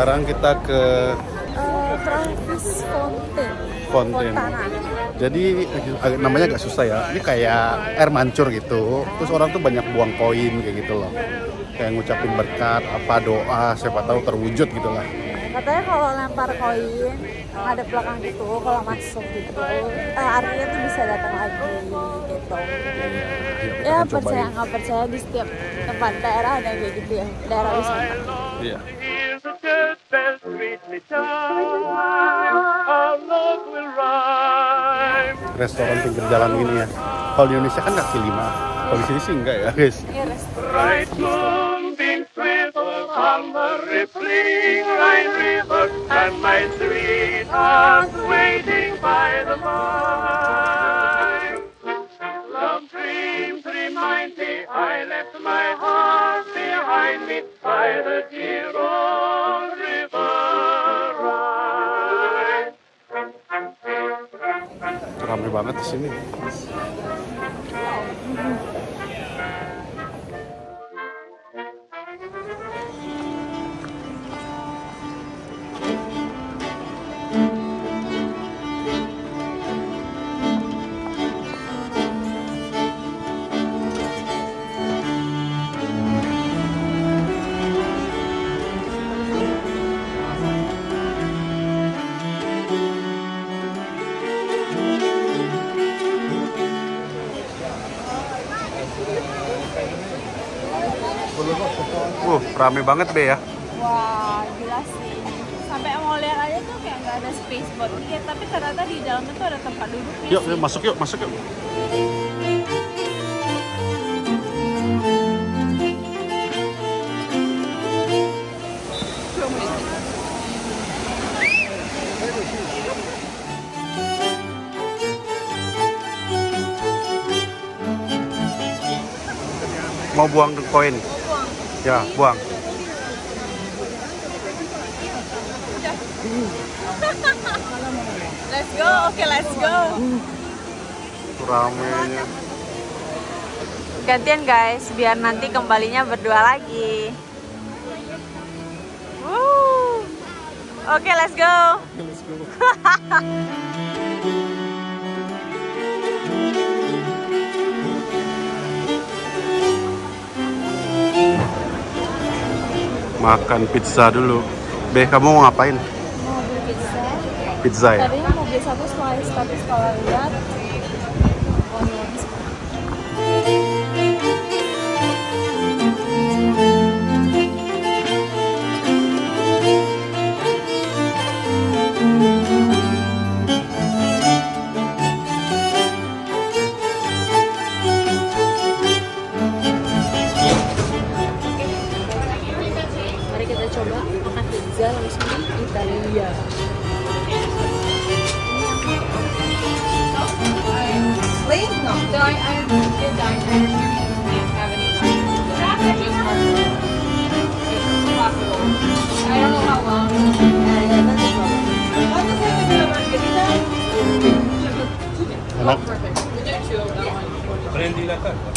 sekarang kita ke Travis Fountain. Fontana. Jadi namanya agak susah ya. Ini kayak air mancur gitu. Terus orang tuh banyak buang koin kayak gitu loh. Kayak ngucapin berkat, apa doa, siapa tahu terwujud gitu lah. Katanya kalau lempar koin ada belakang gitu, kalau masuk gitu, artinya tuh bisa datang lagi gitu. Ya percaya nggak percaya di setiap tempat daerah ada kayak gitu ya, daerah wisata. Iya. Restoran pinggir jalan ini ya. Kalau di Indonesia kan kaki lima. Kalau di sini sih enggak ya guys. Iya restoran. Ramai banget di sini. Rame banget Be ya. Wah, gila sih. Sampai mau lihat aja tuh kayak nggak ada space buat tiket, tapi ternyata di dalamnya tuh ada tempat duduknya. Yuk, masuk yuk, masuk yuk. Mau buang koin? Ya, buang. Let's go, oke let's go. Ramenya. Gantian guys, biar nanti kembalinya berdua lagi. Oke, let's go. Let's go. Makan pizza dulu. Be, kamu mau ngapain? Mau beli pizza. Pizza ya? Tadinya mau beli satu slice, tapi setelah lihat coba makan pizza langsung di Italia. Wait, no. So I did dine there. Can't have any just possible. I don't know how long. Enak. Perfect. We did two of that one. Prendi la carta.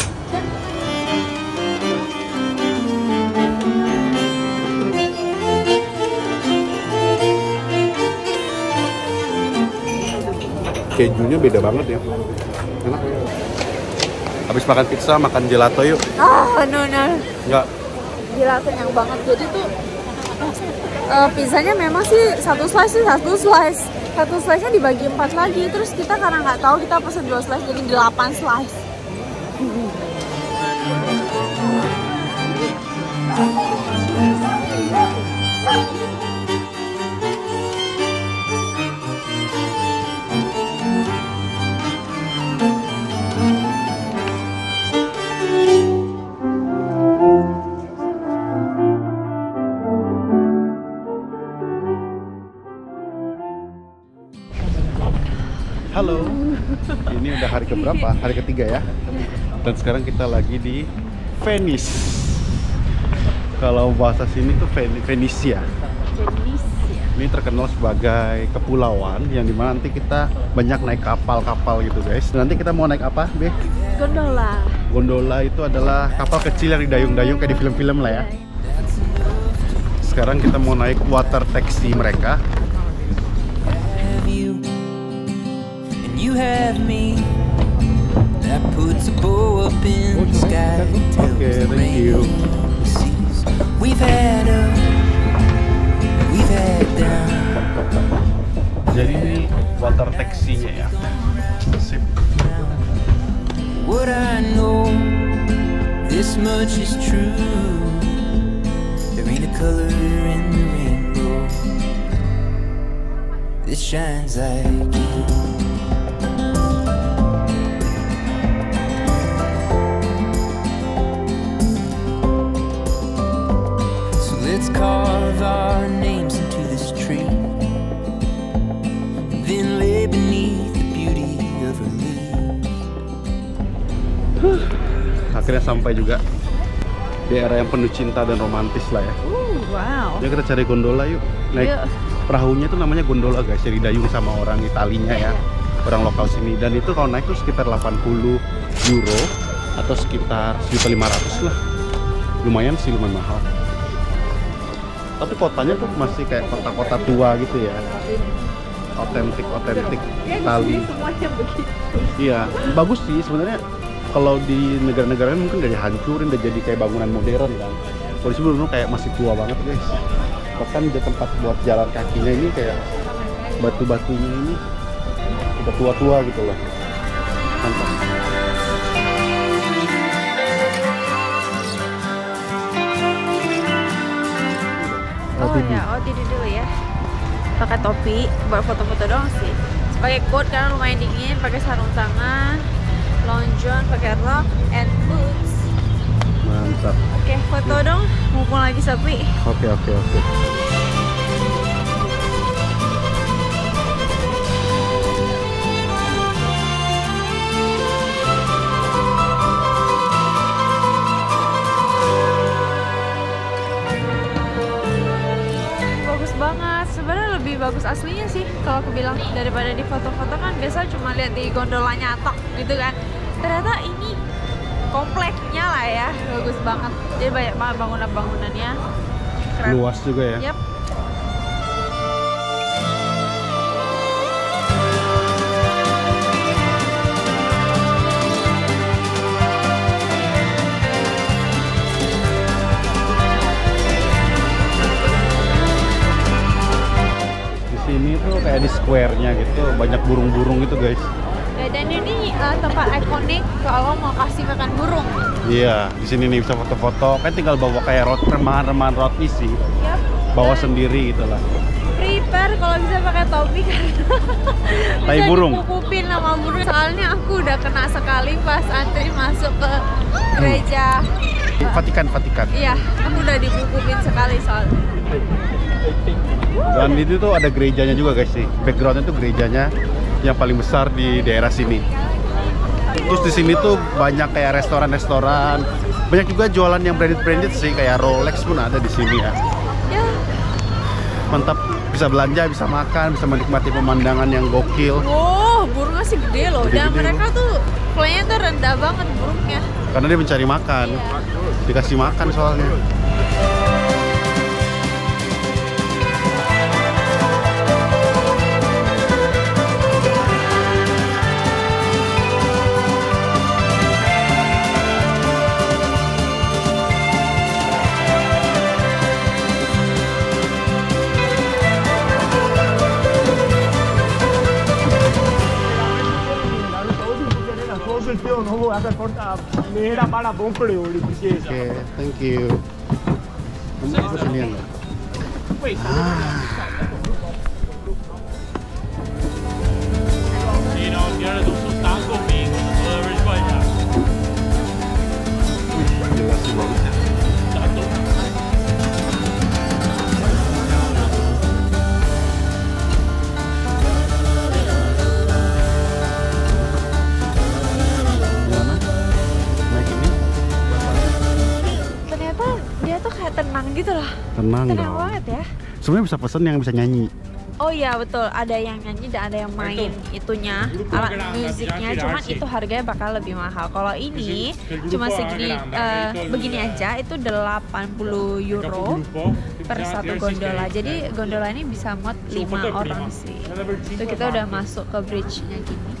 Kejunya beda banget ya. Enak. Habis makan pizza, makan gelato yuk. No. Enggak. Gila, kenyang banget. Jadi tuh pizzanya memang sih satu slice nya dibagi 4 lagi. Terus kita karena nggak tahu, kita pesen 2 slice jadi 8 slice. Halo, ini udah hari keberapa? Hari ketiga ya. Dan sekarang kita lagi di Venice. Kalau bahasa sini tuh Venesia. Ini terkenal sebagai kepulauan yang dimana nanti kita banyak naik kapal-kapal gitu guys. Nanti kita mau naik apa, Be? Gondola. Gondola itu adalah kapal kecil yang didayung-dayung kayak di film-film lah ya. sekarang kita mau naik water taxi mereka. Have you and you have me. That puts a bow up in the sky. Okay, thank you. We've had up, we've had down. Jadi ini water taxinya ya. Sip. What I know, this much is true. There ain't a color in the rainbow that shines like you. So let's carve our names into this tree, and then lay beneath the beauty of her leaves. Akhirnya sampai juga di area yang penuh cinta dan romantis lah ya. Wow. Ya kita cari gondola yuk. Naik Yuk. perahunya tuh namanya gondola guys. Jadi dayung sama orang Italinya ya. Orang lokal sini. Dan itu kalau naik tuh sekitar 80 euro atau sekitar 1.500 lah. Lumayan sih, lumayan mahal. Tapi kotanya tuh masih kayak kota-kota tua gitu ya. Otentik Itali. Semuanya begitu. Iya, bagus sih sebenarnya. Kalau di negara-negara mungkin udah dihancurin, udah jadi kayak bangunan modern kan. Kalau di sini dulu kayak masih tua banget guys. Bahkan di tempat buat jalan kakinya ini kayak batu-batunya ini udah tua-tua gitu loh. Mantap. Oh ya, tidur dulu ya. Pakai topi, buat foto-foto doang sih. Pakai coat karena lumayan dingin, pakai sarung tangan. Long john, pakai rok and boots. Mantap. Oke, foto dong. Mumpung lagi sepi. Oke. Bagus banget. Sebenarnya lebih bagus aslinya sih kalau aku bilang daripada di foto-foto kan biasa cuma lihat di gondolanya tok gitu kan. Ternyata ini kompleknya lah ya, bagus banget. Jadi banyak banget bangunan-bangunannya. Keren. Luas juga ya. Yap. Di sini tuh kayak di square-nya gitu, banyak burung-burung gitu guys. Ya, dan ini tempat ikonik kalau mau kasih makan burung. Iya, di sini nih bisa foto-foto. Kan tinggal bawa kayak remahan roti sih. Yap. Bawa Dan sendiri gitu lah. prepare kalau bisa pakai topi karena Tai bisa burung. dipupupin sama burung. Soalnya aku udah kena sekali pas antri masuk ke gereja. Vatikan. Iya, aku udah dipupupin sekali soalnya. Dan itu tuh ada gerejanya juga guys sih. Backgroundnya tuh gerejanya yang paling besar di daerah sini. Terus di sini tuh banyak kayak restoran-restoran. Banyak juga jualan yang branded sih, kayak Rolex pun ada di sini ya. Ya, Mantap, bisa belanja, bisa makan, bisa menikmati pemandangan yang gokil. wow, burungnya sih gede loh. Dan Gede-gede mereka tuh flynya tuh rendah banget burungnya. Karena dia mencari makan. Iya. Dikasih makan soalnya. Oke, thank you. Kamu sini ya nggak? Sí, no, que ahora tú estás conmigo, no puedo ver para allá. Jelas sih bagus ya. Satu. Gimana? Naik ini? Ternyata dia tuh kayak tenang gitu loh. Tenang Tenang dong. banget ya. Sebenarnya bisa pesen yang bisa nyanyi. Oh iya betul, ada yang nyanyi dan ada yang main itunya, alat musiknya. Cuman itu harganya bakal lebih mahal. Kalau ini cuma segini, begini aja itu 80 euro per satu gondola. Jadi gondola ini bisa muat 5 orang sih. Itu kita udah masuk ke bridge-nya gini.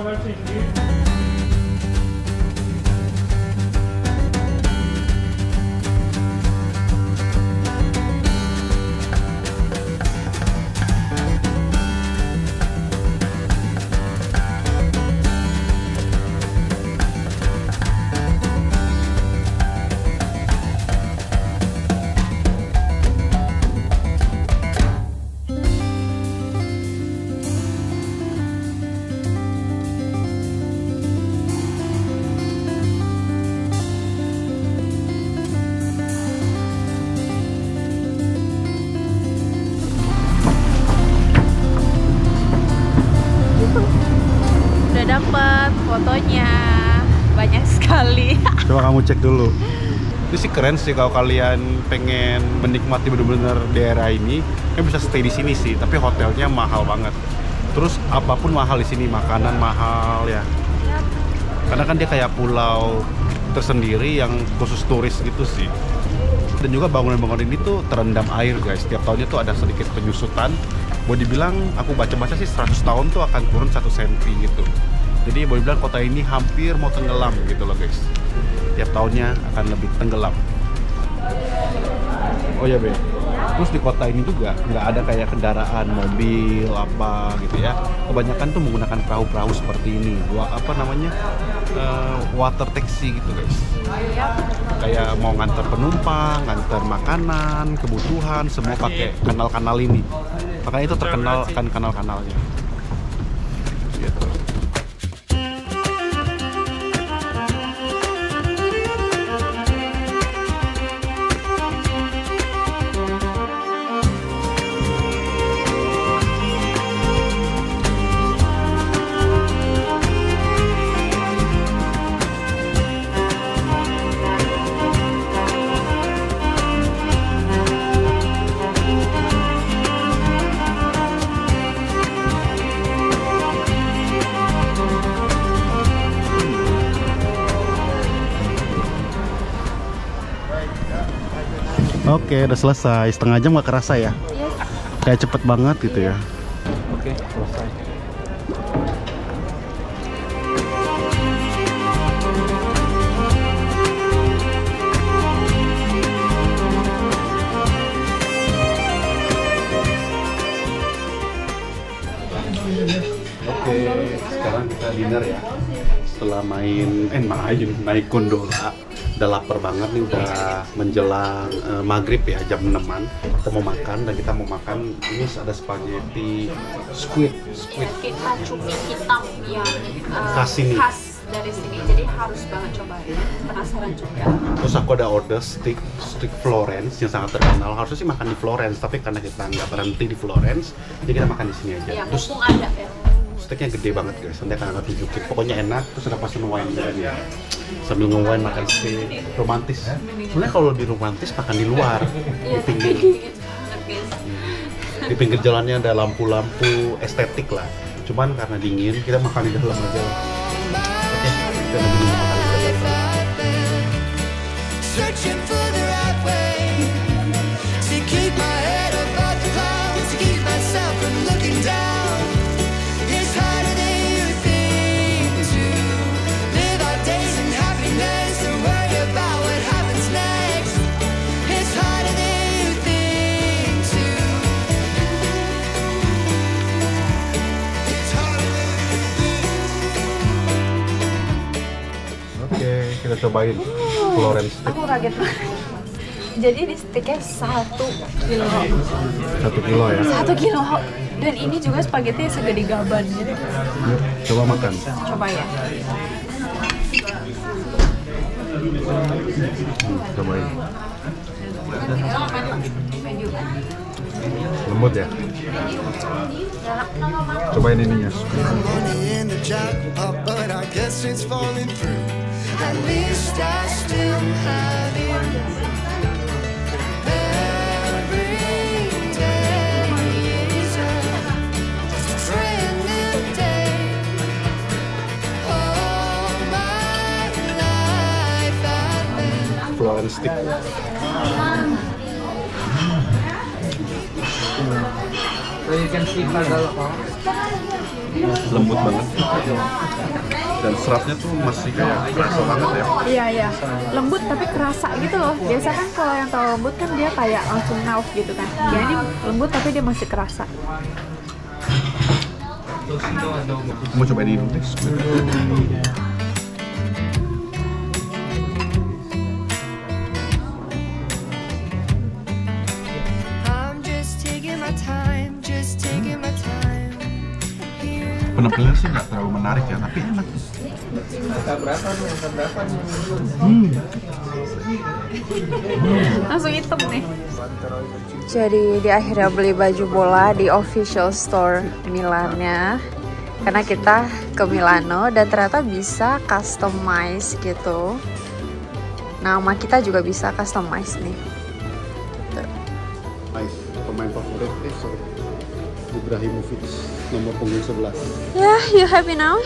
Dapat fotonya banyak sekali. Coba kamu cek dulu. Ini sih keren sih kalau kalian pengen menikmati bener-bener daerah ini, kan bisa stay di sini sih. Tapi hotelnya mahal banget. Terus apapun mahal di sini, makanan mahal ya. Karena kan dia kayak pulau tersendiri yang khusus turis gitu sih. Dan juga bangunan-bangunan ini tuh terendam air guys. Setiap tahunnya tuh ada sedikit penyusutan. Boleh dibilang, aku baca-baca sih 100 tahun tuh akan turun 1 cm gitu. Jadi boleh bilang kota ini hampir mau tenggelam gitu loh guys. Tiap tahunnya akan lebih tenggelam. Oh ya Be, terus di kota ini juga nggak ada kayak kendaraan, mobil, apa gitu ya. Kebanyakan tuh menggunakan perahu-perahu seperti ini. Apa namanya? Water taxi gitu guys. Kayak mau nganter penumpang, nganter makanan, kebutuhan, semua pakai kanal-kanal ini. Makanya itu terkenal akan kanal-kanalnya. Gitu. Oke, udah selesai. Setengah jam gak kerasa ya? Yes. Kayak cepet banget gitu ya. Oke, selesai. Oke, sekarang kita dinner ya. Setelah naik gondola. Udah lapar banget nih, udah menjelang maghrib ya, jam 6-an. Kita mau makan, dan kita mau makan ini ada spaghetti squid. Kita cumi hitam yang Khas sini. khas dari sini, jadi harus banget cobain. Penasaran juga. Terus aku ada order steak Florence yang sangat terkenal. Harusnya sih makan di Florence, tapi karena kita nggak berhenti di Florence, jadi kita makan di sini aja. Iya, Terus mumpung ada ya. steaknya gede banget guys, nanti akan aku tunjukin. Pokoknya enak, terus ada pesen wine juga nih. Sambil nge-wine makan steak, romantis. Sebenarnya kalau lebih romantis makan di luar, di pinggir. Di pinggir jalannya ada lampu-lampu estetik lah. Cuman karena dingin, kita makan di dalam aja. Oke, kita lebih makan di dalam. Searching for the right way to keep my head above the clouds, to keep myself from looking down. It's harder than you think to live our days in happiness and worry about what happens next. It's harder than you think to. It's harder than you think. Oke, kita cobain Florence steak. Aku kaget banget. Jadi ini steaknya 1 kilo. 1 kilo ya. 1 kilo. Dan ini juga spaghetti segede gaban gitu. Yuk, coba makan. Coba ya. Cobain. Lembut ya. Cobain ininya. Money in the jackpot, but I guess it's falling through. At least I still have you. Every day is a stick. Lembut banget. Dan seratnya tuh masih kayak kerasa banget ya. Iya iya, lembut tapi kerasa gitu loh. Biasa kan kalau yang terlalu lembut kan dia kayak langsung melt gitu kan. Ya ini lembut tapi dia masih kerasa. Mau coba ini dulu deh. I'm just taking my time, just taking my time. Penampilannya sih nggak terlalu menarik ya, tapi enak. Langsung hitam nih. Jadi di akhirnya beli baju bola di official store Milannya. Karena kita ke Milano dan ternyata bisa customize gitu. Nama kita juga bisa customize nih. Gitu. Nice, pemain favorit Ibrahimovic nomor punggung 11. Yeah, you happy now?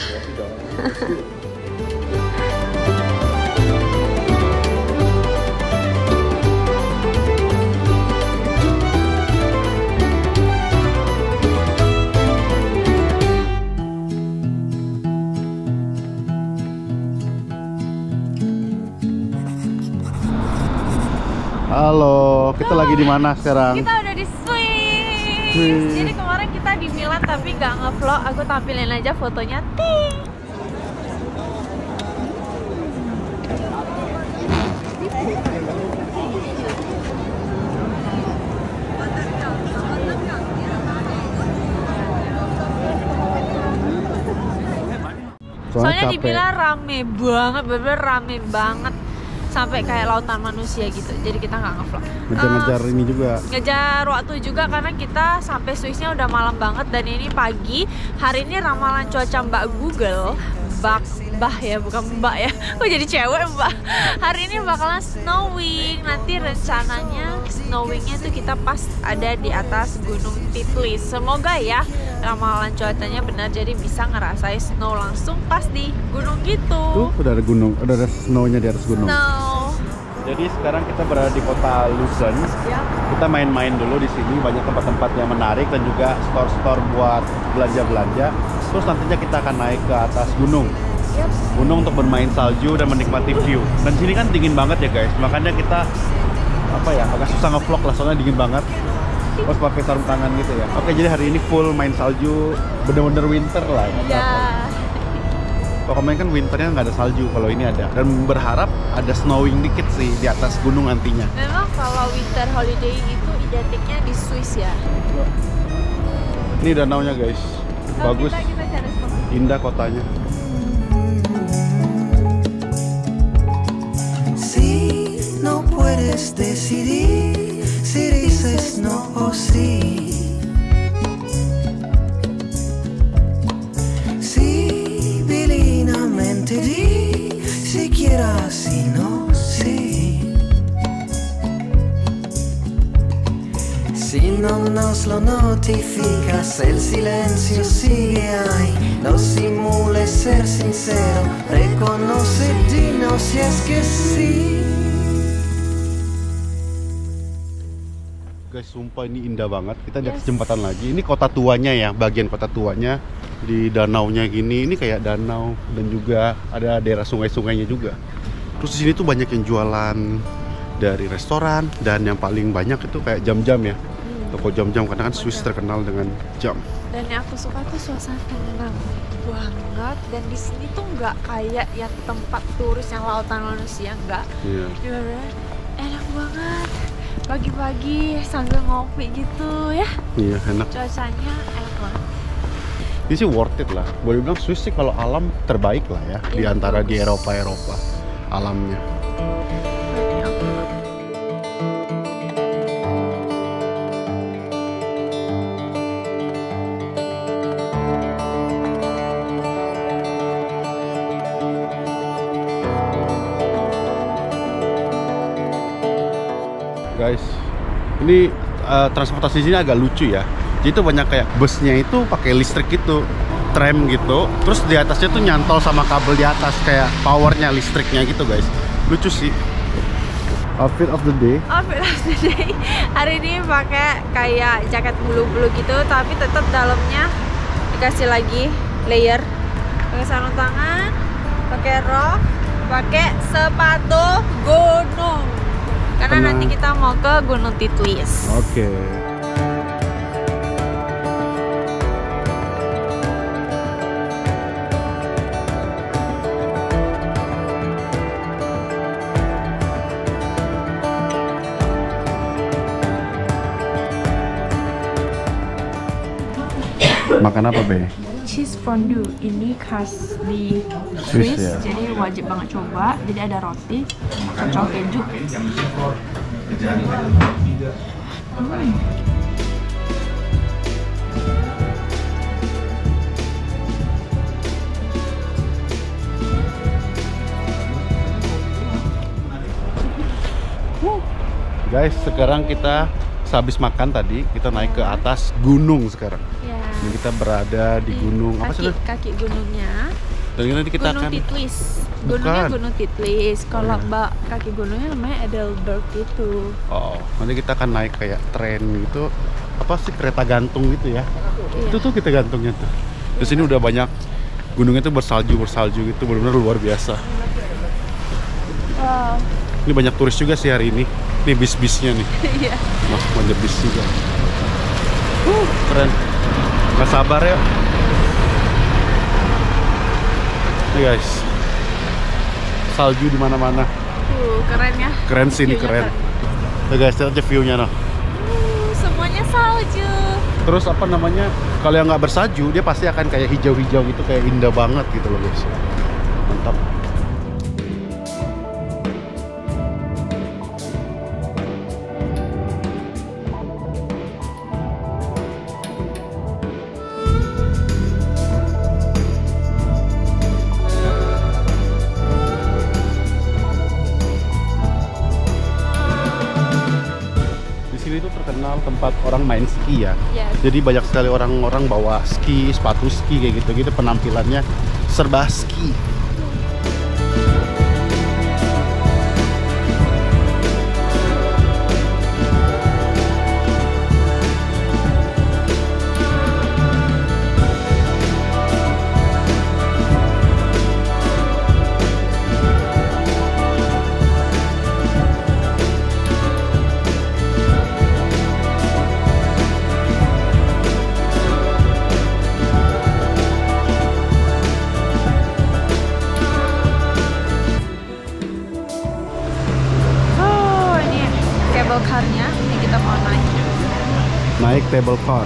Halo, kita lagi di mana sekarang? Kita udah di Swiss. Jadi kemarin kita di Milan tapi nggak nge-vlog. Aku tampilin aja fotonya. Ting. Soalnya di Milan rame banget, bener-bener rame banget. Sampai kayak lautan manusia gitu. Jadi kita nggak nge-vlog. Ngejar-ngejar ini juga. Ngejar waktu juga karena kita sampai Swissnya udah malam banget dan ini pagi. Hari ini ramalan cuaca Mbak Google, Mbah ya, bukan Mbak ya. Kok jadi cewek Mbak? Hari ini bakalan snowing. Nanti rencananya snowingnya tuh kita pas ada di atas Gunung Titlis. Semoga ya ramalan cuacanya benar jadi bisa ngerasain snow langsung pas di gunung gitu. Tuh udah ada gunung, udah ada snownya di atas gunung. Snow. Jadi sekarang kita berada di kota Luzern. Yap. Kita main-main dulu di sini, banyak tempat-tempat yang menarik dan juga store-store buat belanja-belanja. Terus nantinya kita akan naik ke atas gunung. Yap. Gunung untuk bermain salju dan menikmati view. Dan sini kan dingin banget ya guys, makanya kita agak susah nge-vlog lah soalnya dingin banget. Terus pakai sarung tangan gitu ya. Oke, jadi hari ini full main salju, bener-bener winter lah. Ya. Kalau kemarin kan winternya nggak ada salju, kalau ini ada. Dan berharap ada snowing dikit sih di atas gunung nantinya. Memang kalau winter holiday itu identiknya di Swiss ya. Ini danaunya guys, bagus, Kita cari spot. indah kotanya. Si no puedes decidir, si dices no o sí. Si divinamente di, si quieras, si no, sí. Si no nos lo notificas, el silencio sigue ahí. No simules ser sincero, reconoce, dinos si es que sí. Guys, sumpah ini indah banget. Kita di atas jembatan lagi. Ini kota tuanya ya, bagian kota tuanya. Di danaunya gini, ini kayak danau dan juga ada daerah sungai-sungainya juga. Terus di sini tuh banyak yang jualan dari restoran dan yang paling banyak itu kayak jam-jam ya. Toko jam-jam karena kan Swiss terkenal dengan jam. Dan yang aku suka tuh suasana tenang banget dan di sini tuh nggak kayak yang tempat turis yang lautan manusia, nggak. Iya. Bener-bener enak banget. Pagi-pagi sambil ngopi gitu ya. Iya, enak. Cuacanya enak banget. Ini sih worth it lah. Boleh bilang Swiss sih kalau alam terbaik lah ya di Iya, antara di bagus. Eropa alamnya. Guys, ini transportasi di sini agak lucu ya. Jadi itu banyak kayak busnya itu pakai listrik gitu, tram gitu. Terus di atasnya tuh nyantol sama kabel di atas kayak powernya listriknya gitu guys. Lucu sih. Outfit of the day. Outfit of the day. Hari ini pakai kayak jaket bulu-bulu gitu, tapi tetap dalamnya dikasih lagi layer. Pakai sarung tangan, pakai rok, pakai sepatu gunung. Karena nanti kita mau ke Gunung Titlis. Oke. Makan apa, Be? Cheese fondue ini khas di Swiss, Swiss, ya? jadi wajib banget coba. Jadi ada roti, kacang keju. Guys, sekarang kita sehabis makan tadi, kita naik ke atas gunung sekarang. Ya. Dan kita berada di gunung apa sih? Kaki gunungnya. Dan nanti kita Gunung akan Titlis. Gunungnya Bukan. Gunung Titlis. Kalau iya. mbak kaki gunungnya namanya Edelberg itu. Oh, nanti kita akan naik kayak tren gitu. Apa sih, kereta gantung gitu ya? Iya. Itu tuh kita gantungnya tuh. Terus ini udah banyak gunungnya tuh bersalju gitu, benar-benar luar biasa. Wow. Ini banyak turis juga sih hari ini. Ini bis-bisnya nih. Iya. Wah, banyak bis juga. Keren. Nggak sabar ya. Nih guys, salju di mana-mana. Keren ya. Keren sih, ini View-nya keren. Tuh guys, lihat aja view-nya noh. Semuanya salju. Terus apa namanya? Kalau yang nggak bersalju, dia pasti akan kayak hijau-hijau gitu, kayak indah banget gitu loh guys. Mantap. Sini tuh terkenal tempat orang main ski ya. Yes. Jadi banyak sekali orang-orang bawa ski, sepatu ski kayak gitu-gitu, penampilannya serba ski. Oh, ini cable car-nya. Ini kita mau naik. Naik cable car.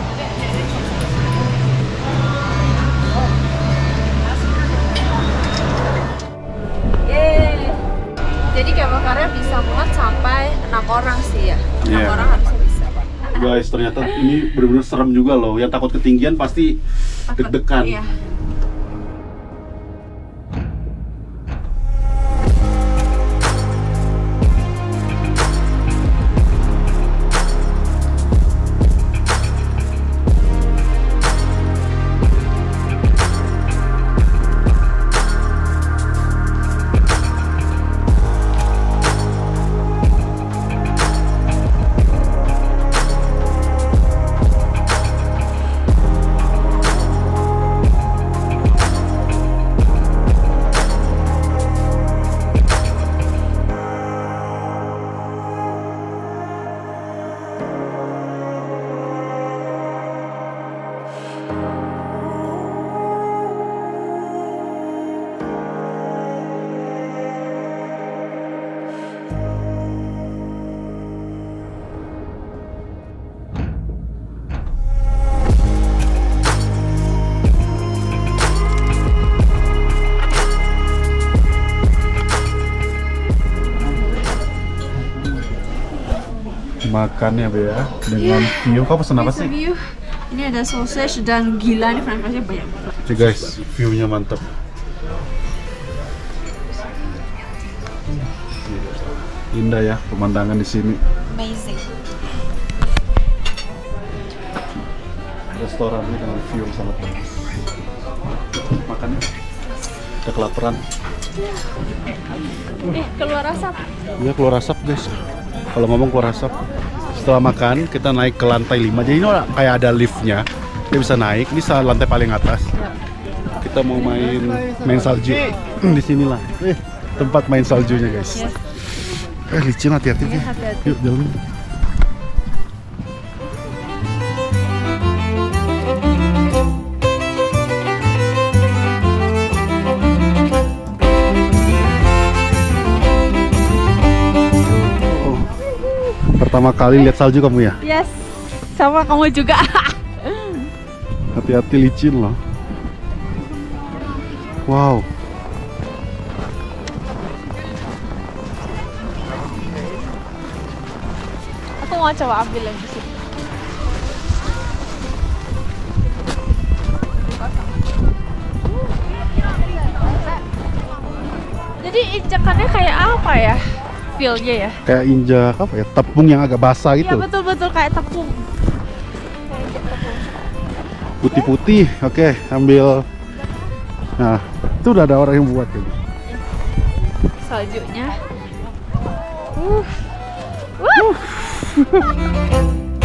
Yeay. Jadi cable car-nya bisa muat sampai 6 orang sih ya. 6 Iya. orang harusnya bisa. Guys, ternyata ini benar-benar serem juga loh. Yang takut ketinggian pasti deg-degan. Iya. Makannya Be ya, dengan view. Kau pesen apa sih? View. Ini ada sausage dan gila, ini french fries-nya banyak banget. Oke guys, view-nya mantap. Indah ya pemandangan di sini. Amazing. Restorannya dengan view yang sangat bagus. Makannya. Udah kelaparan. Keluar asap. Iya, keluar asap guys. Kalau ngomong keluar asap. Setelah makan kita naik ke lantai 5. Jadi ini kayak ada liftnya. Kita bisa naik. Ini lantai paling atas. Kita mau main salju. Di sinilah. Tempat main saljunya guys. Licin, hati-hati. Hati-hati. Yuk jalan. Pertama kali lihat salju kamu ya? Yes, sama kamu juga. Hati-hati, licin loh. Wow. Aku mau coba ambil yang di sini. Jadi injakannya kayak apa ya? Feel-nya ya? Kayak injak apa ya? Tepung yang agak basah gitu. Iya betul-betul kayak tepung. Putih-putih. Oke, ambil. Nah, itu udah ada orang yang buat gitu. Saljunya.